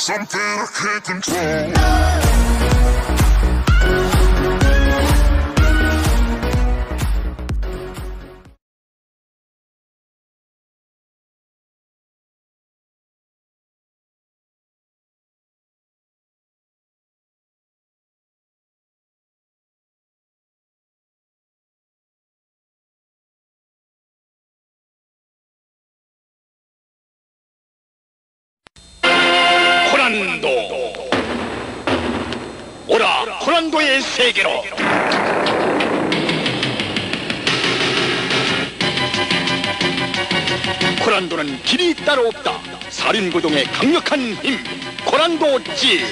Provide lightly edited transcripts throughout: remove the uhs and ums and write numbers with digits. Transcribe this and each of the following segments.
something I can't control. 코란도, 오라 코란도의 세계로. 코란도는 길이 따로 없다. 살인구동의 강력한 힘, 코란도지.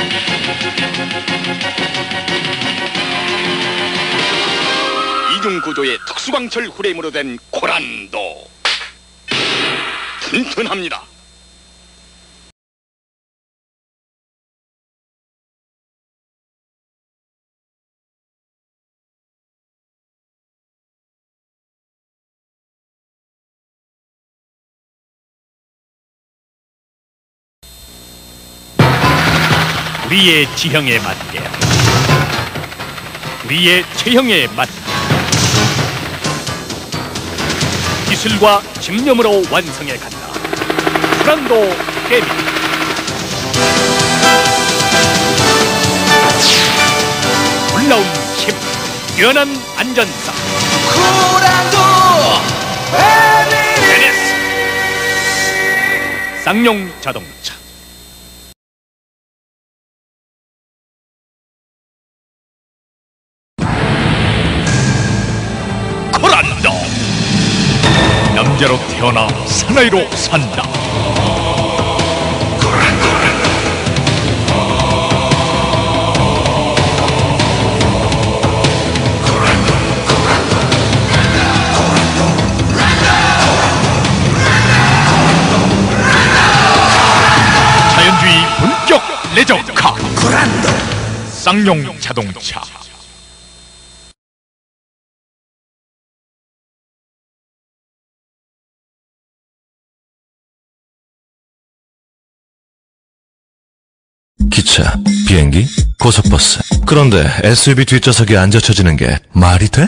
이중구조의 특수광철 후레임으로 된 코란도, 튼튼합니다. 우리의 지형에 맞게, 우리의 체형에 맞게 기술과 집념으로 완성해 간다. 코란도 게임. 놀라운 힘, 뛰어난 안전성. 코란도 NS 쌍용 자동차. 코란도, 남자로 태어나 사나이로 산다. 자연주의 본격 레저카 코란도 쌍용 자동차. 기차, 비행기, 고속버스. 그런데 SUV 뒷좌석에 앉아 쳐지는 게 말이 돼?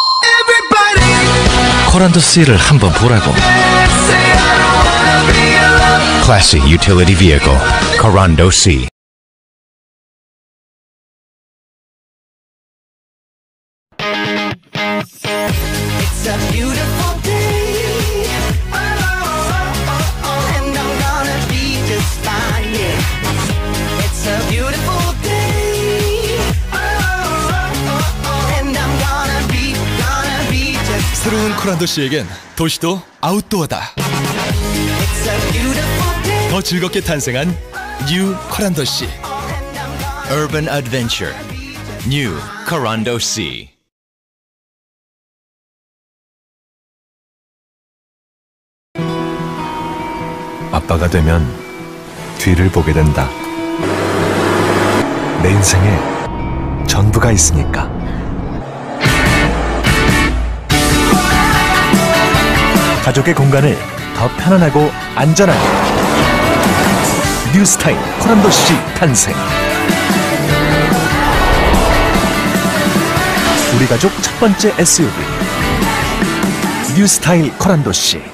코란도 C를 한번 보라고. Classic utility vehicle, Corando C. It's a beautiful day. And I'm gonna be just fine, yeah. It's a beautiful day. And I'm gonna be just 새로운 코란도 씨에겐 도시도 아웃도어다. It's a beautiful day. 더 즐겁게 탄생한 뉴 코란도 씨. Urban adventure, new Corando C. 아빠가 되면 뒤를 보게 된다. 내 인생에 전부가 있으니까. 가족의 공간을 더 편안하고 안전하게. 뉴 스타일 코란도 C 탄생. 우리 가족 첫 번째 SUV 뉴 스타일 코란도 C.